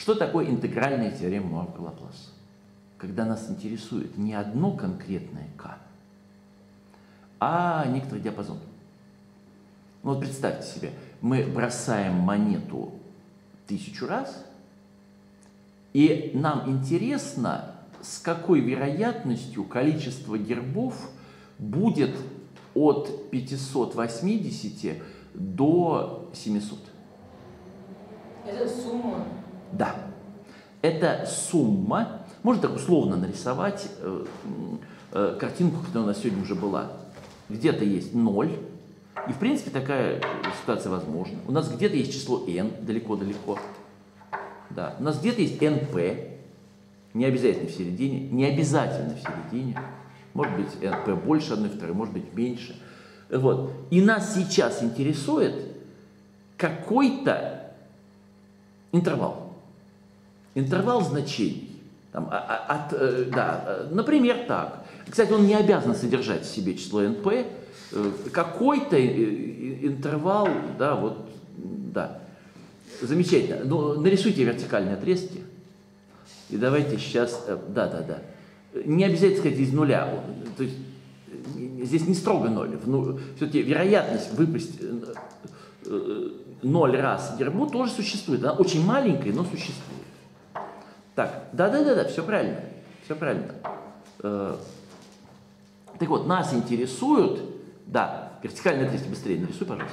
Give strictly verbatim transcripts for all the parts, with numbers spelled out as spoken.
Что такое интегральная теорема Муавра-Лапласа? Когда нас интересует не одно конкретное k, а некоторый диапазон. Ну, вот представьте себе, мы бросаем монету тысячу раз, и нам интересно, с какой вероятностью количество гербов будет от пятисот восьмидесяти до семисот. Это сумма? Да. Это сумма. Можно так условно нарисовать э, э, картинку, которая у нас сегодня уже была. Где-то есть ноль. И, в принципе, такая ситуация возможна. У нас где-то есть число n, далеко-далеко. Да. У нас где-то есть np, не обязательно в середине, не обязательно в середине. Может быть, np больше одной второй, может быть, меньше. Вот. И нас сейчас интересует какой-то интервал. Интервал значений. Там, от, от, да, например, так. Кстати, он не обязан содержать в себе число np. Какой-то интервал, да, вот, да. Замечательно. Ну, нарисуйте вертикальные отрезки. И давайте сейчас, да, да, да. Не обязательно сказать из нуля. То есть здесь не строго ноль. Ну, все-таки вероятность выпасть ноль раз гербу тоже существует. Она очень маленькая, но существует. Так, да-да-да, все правильно. Все правильно. Так вот, нас интересуют, да, вертикальные отрезки быстрее нарисуй, пожалуйста.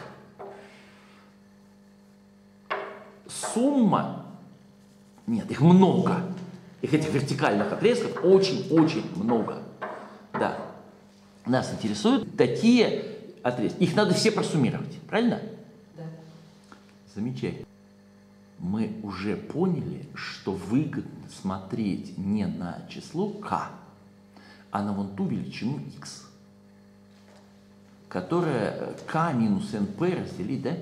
Сумма, нет, их много. Их этих вертикальных отрезков очень-очень много. Да. Нас интересуют такие отрезки. Их надо все просуммировать, правильно? Да. Замечательно. Мы уже поняли, что выгодно смотреть не на число k, а на вон ту величину x, которая k минус np разделить, да?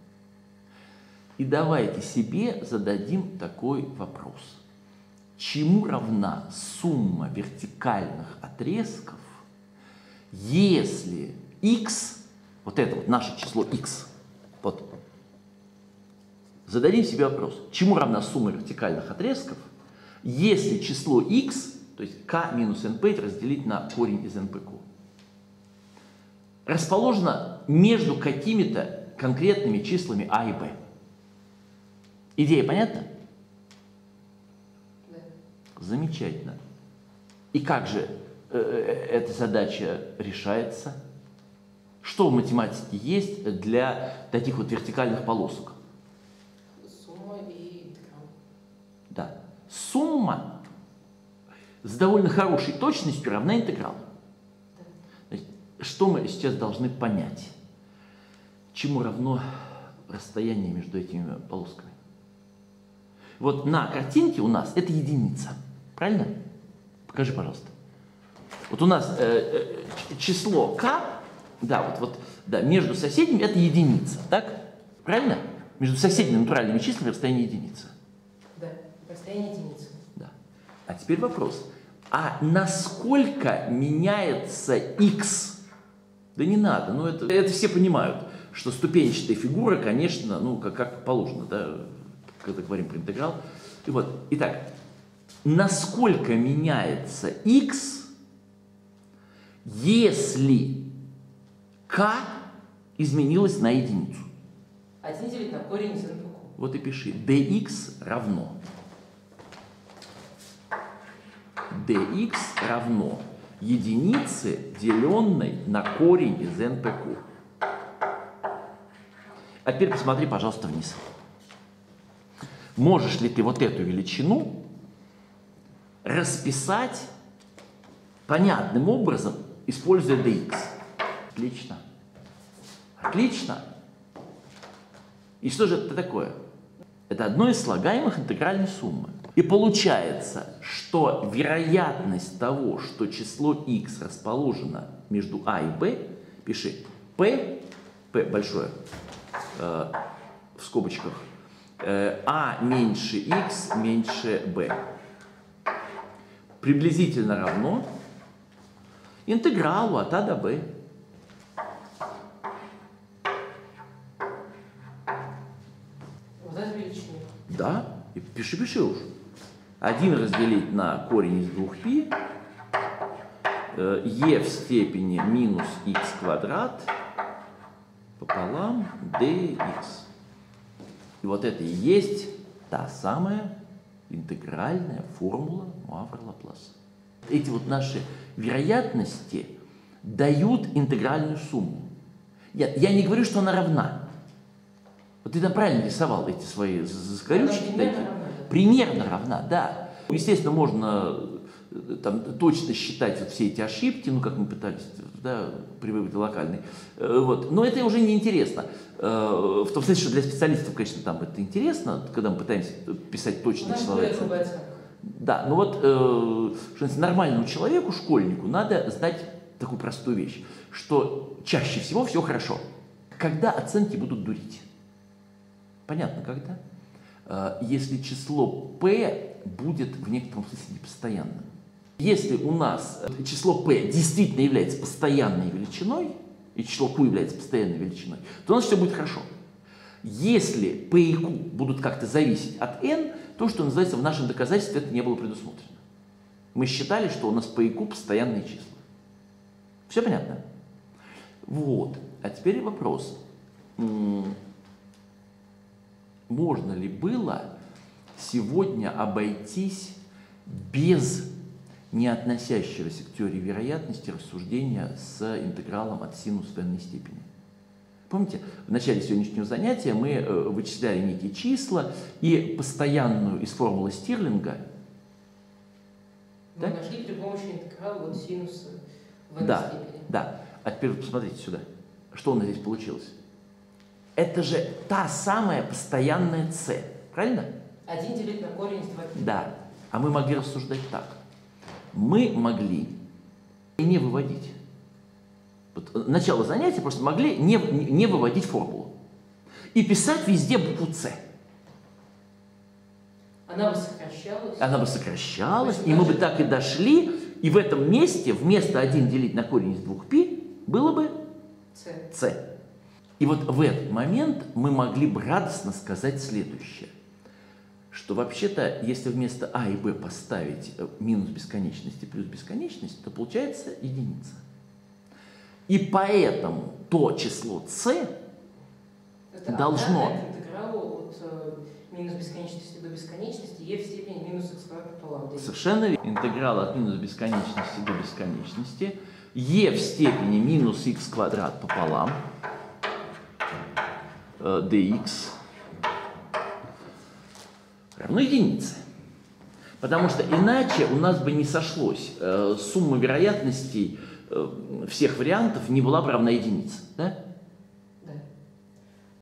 И давайте себе зададим такой вопрос. Чему равна сумма вертикальных отрезков, если x, вот это вот наше число x, вот, зададим себе вопрос, чему равна сумма вертикальных отрезков, если число x, то есть k минус np разделить на корень из npq, расположено между какими-то конкретными числами a и b. Идея понятна? Да. Замечательно. И как же э, эта задача решается? Что в математике есть для таких вот вертикальных полосок? Сумма и интеграл. Да. Сумма с довольно хорошей точностью равна интегралу. Да. Значит, что мы сейчас должны понять? Чему равно расстояние между этими полосками? Вот на картинке у нас это единица. Правильно? Покажи, пожалуйста. Вот у нас э, э, число k, да, вот, вот, да, между соседними это единица, так? Правильно? Между соседними натуральными числами расстояние единица. Да, расстояние единицы. Да. А теперь вопрос. А насколько меняется x? Да не надо, ну это, это все понимают, что ступенчатая фигура, конечно, ну как, как положено, да, когда говорим про интеграл. И вот, итак, насколько меняется x, если k изменилось на единицу? один делить на корень из npq. Вот и пиши. dx равно. dx равно единице, деленной на корень из npq. А теперь посмотри, пожалуйста, вниз. Можешь ли ты вот эту величину расписать понятным образом, используя dx? Отлично. Отлично. И что же это такое? Это одно из слагаемых интегральной суммы. И получается, что вероятность того, что число x расположено между a и b, пиши p, p большое, э, в скобочках, a меньше x меньше b приблизительно равно интегралу от a до b. Вот это величина. Да, и Пиши, пиши уж. один разделить на корень из двух пи, e в степени минус х квадрат пополам dx. И вот это и есть та самая интегральная формула Муавра-Лапласа. Эти вот наши вероятности дают интегральную сумму. Я, я не говорю, что она равна. Вот ты там правильно рисовал эти свои закорючки. Примерно равна, да. Примерно равна, да. Естественно, можно там точно считать вот все эти ошибки, ну, как мы пытались, да, при выводе локальной. Вот. Но это уже не интересно. В том смысле, что для специалистов, конечно, там это интересно, когда мы пытаемся писать точные числа. Да, но вот э, что нормальному человеку, школьнику, надо знать такую простую вещь, что чаще всего все хорошо, когда оценки будут дурить. Понятно, когда? Э, если число p будет в некотором смысле непостоянным. Если у нас число p действительно является постоянной величиной, и число q является постоянной величиной, то у нас все будет хорошо. Если p и q будут как-то зависеть от n, то, что называется, в нашем доказательстве это не было предусмотрено. Мы считали, что у нас p и q постоянные числа. Все понятно? Вот. А теперь вопрос. Можно ли было сегодня обойтись без не относящегося к теории вероятности рассуждения с интегралом от синус в n степени? Помните, в начале сегодняшнего занятия мы э, вычисляли некие числа и постоянную из формулы Стирлинга. Мы да? нашли при помощи интеграла вот синус в n да, степени. Да, а теперь посмотрите сюда. Что у нас здесь получилось? Это же та самая постоянная c, правильно? один делить на корень из два пи. Да. А мы могли рассуждать так. Мы могли не выводить. Вот, начало занятия просто могли не, не выводить формулу. И писать везде букву С. Она бы сокращалась. Она бы сокращалась, и мы бы так и дошли. И в этом месте вместо один делить на корень из двух пи было бы С. С. И вот в этот момент мы могли бы радостно сказать следующее. Что вообще-то, если вместо а и b поставить минус бесконечности плюс бесконечность, то получается единица. И поэтому то число c это должно... Это интегралу от э, минус бесконечности до бесконечности e в степени минус х квадрат пополам. Совершенно верно. Интеграл от минус бесконечности до бесконечности e в степени минус х квадрат пополам э, dx равно единице. Потому что иначе у нас бы не сошлось. Э, сумма вероятностей э, всех вариантов не была бы равна единице. Да?